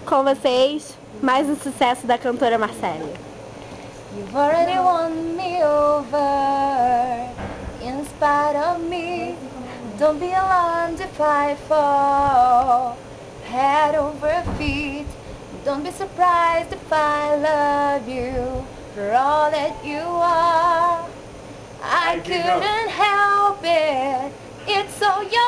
com vocês, mais um sucesso da cantora Marcélia. You've already won me over, in spite of me. Don't be alarmed if I fall head over feet. Don't be surprised if I love you for all that you are. I couldn't help it, it's so young.